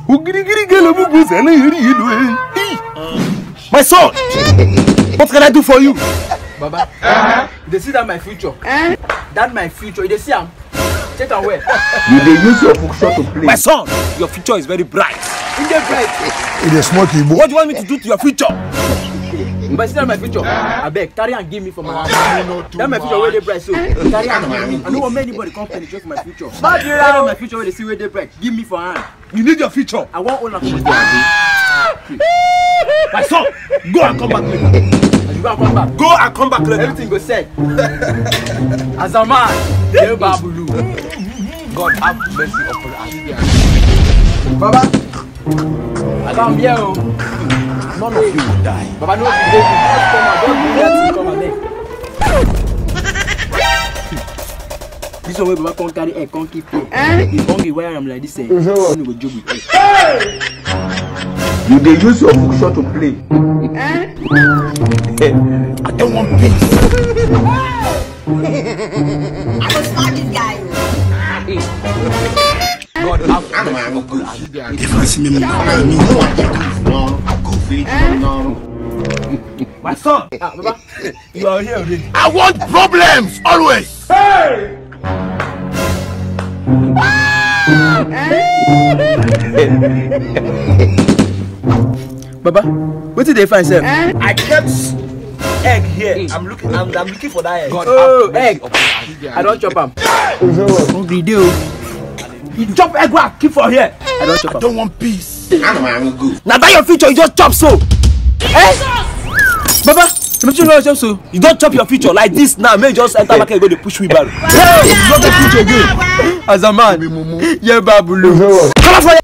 My son, what can I do for you? Baba, they see that my future. That my future. They see I'm check and where. You dey use your function to play. My son, your future is very bright. In the bright. It is smoky. What do you want me to do to your future? But see that my future. I beg, carry and give me for my house. That my future where they bright. So carry and give me. I don't want anybody come penetrate my future. Carry my future where they see where they bright. Give me for hand. You need your future. I want owner for My son, go and come back later. you go and come back. Go and come back later. Everything go set. As a man, yeah, Babulu. God have mercy upon us. Baba, I come here. None of you will die. Baba, no, just come and come and this one where Baba can't carry air, can't keep play. If only where I'm like this, you go job with it. You dey use your function to play. I don't want peace. I was smart this guy. God have If I see me, My son, Baba, you are here already. I want problems always. Baba, what did they find, sir? I kept egg here. I'm looking for that egg. God, egg. I don't chop them. Hungry deal. You chop egg where I keep for here. I don't chop I don't want peace. Now that your future, you just chop so. Baba, don't you know chop so? You don't chop your future like this now. May just enter back and go to push me back. Hey, you don't get future again. As a man, yeah, Babulu. Come on for